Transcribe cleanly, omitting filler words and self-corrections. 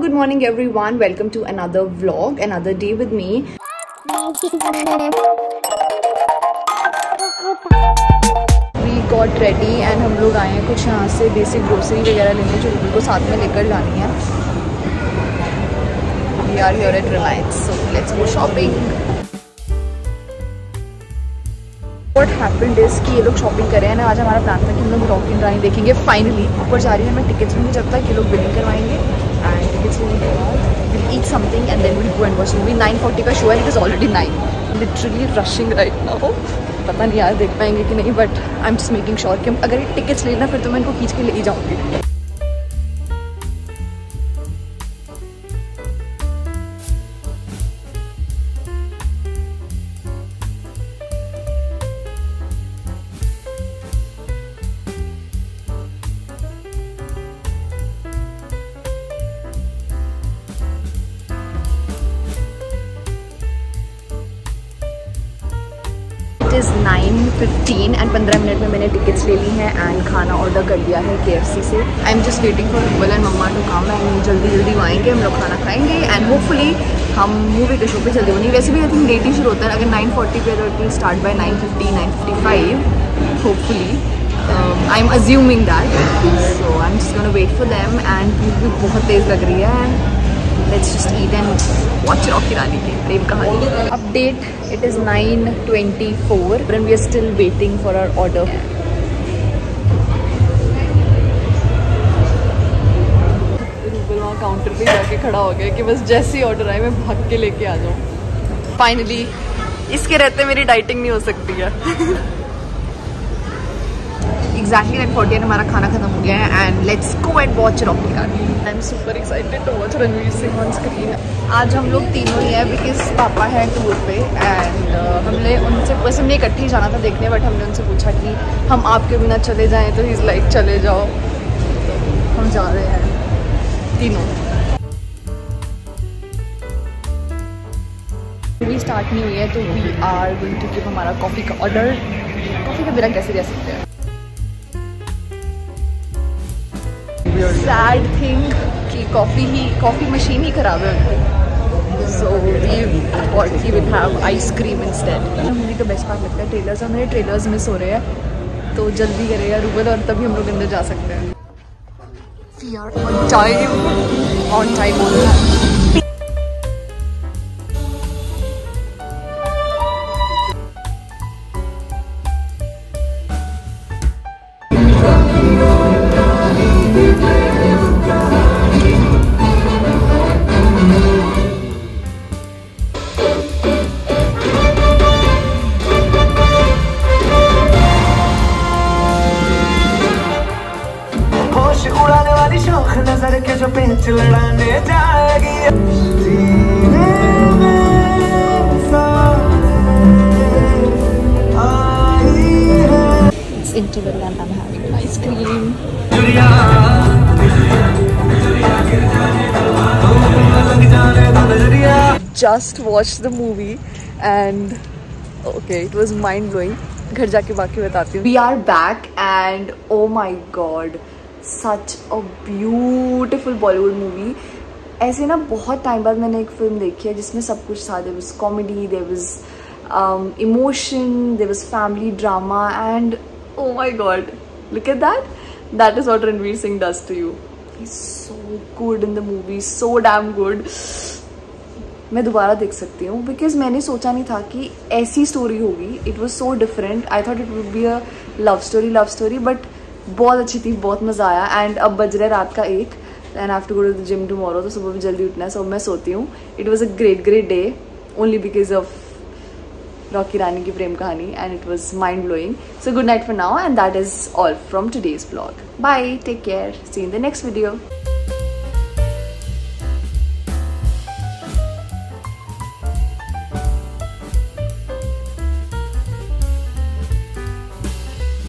good morning everyone, welcome to another vlog, another day with me. We got ready and हम लोग आए हैं कुछ यहाँ से बेसिक ग्रोसरी वगैरह लेने जो रूबी को साथ में लेकर जानी है. We are here at Reliance, so let's go shopping. What happened is कि ये लोग शॉपिंग कर रहे हैं ना. आज हमारा प्लान था कि हम लोग रॉक इन रानी देखेंगे. फाइनली ऊपर जा रही है, मैं टिकट्स लूँगी जब तक ये लोग बिलिंग करवाएंगे. एंड टिकट्स लेने के बाद will eat something and then will go and watch movie. 9:40 का शो है, it is already 9. Literally rushing right now. पता नहीं यार देख पाएंगे कि नहीं, but I am just making sure कि अगर ये टिकट्स लेना फिर तो मैं इनको खींच के ले ही जाऊँगी. इट इज़ 9:15 एंड 15 मिनट में मैंने टिकट्स ले ली हैं एंड खाना ऑर्डर कर दिया है KFC से. I am just waiting for Rubal and mamma to come and जल्दी आएंगे, हम लोग खाना खाएंगे एंड होपफुली हम मूवी के शो पे जल्दी होनी. वैसे भी आई थिंक लेट ही शुरू होता है. अगर 9:40 पे तो it will start by 9:50 9:55 hopefully. I am assuming that. So I am just gonna wait for them and भूख भी बहुत तेज़ लग रही है. Let's just eat and watch Rocky Rani ki Prem कहानी. Update, it is 9:24 and we are still waiting for our order. Rubal वहाँ counter पे जाके खड़ा हो गया कि बस जैसे ही ऑर्डर आए मैं भाग के लेके आ जाऊँ. फाइनली इसके रहते मेरी डाइटिंग नहीं हो सकती है. Exactly 9:40 हमारा खाना खत्म हो गया है and let's go and watch Rocky Rani. I am super excited to watch Ranveer Singh on screen. आज हम लोग तीनों ही हैं बिकॉज पापा हैं टूर पे एंड हमने उनसे वैसे हमने इकट्ठे ही जाना था देखने, बट हमने उनसे पूछा कि हम आपके बिना चले जाएं तो ही इज़ लाइक चले जाओ. तो हम जा रहे हैं तीनों. मूवी स्टार्ट नहीं हुई है तो we are going to give हमारा कॉफ़ी का ऑर्डर. कॉफ़ी के बिना कैसे रह सकते हैं. सैड थिंग कि कॉफ़ी मशीन ही खराब है उनकी. So we will have ice cream instead. Movie का बेस्ट पार्ट लगता है ट्रेलर्स. और मेरे ट्रेलर्स मिस हो रहे हैं तो जल्दी करेगा रूबल और तभी हम लोग अंदर जा सकते हैं. We are on time. उड़ाने वाली शौक नजर के जो पेंच लड़ाने जाएगी. It's interval and I'm having ice cream. Just watched the movie and okay, it was mind blowing. घर जाके बाकी बताती हूँ. We are back and oh my god. Such a beautiful Bollywood movie. ऐसे ना बहुत टाइम बाद मैंने एक फिल्म देखी है जिसमें सब कुछ था. There was comedy, there was emotion, there was family drama and oh my god, look at that. That is what Ranveer Singh does to you. He's so good in the movie, so damn good. मैं दोबारा देख सकती हूँ because मैंने सोचा नहीं था कि ऐसी स्टोरी होगी. It was so different. I thought it would be a love story, but बहुत अच्छी थी, बहुत मज़ा आया. एंड अब बज रहा है रात का 1 and I have to go to the gym tomorrow. तो सुबह भी जल्दी उठना है, सो मैं सोती हूँ. It was a great day only because of Rocky Rani ki Prem Kahani and it was mind blowing. So good night for now and that is all from today's vlog. Bye, take care, see in the next video.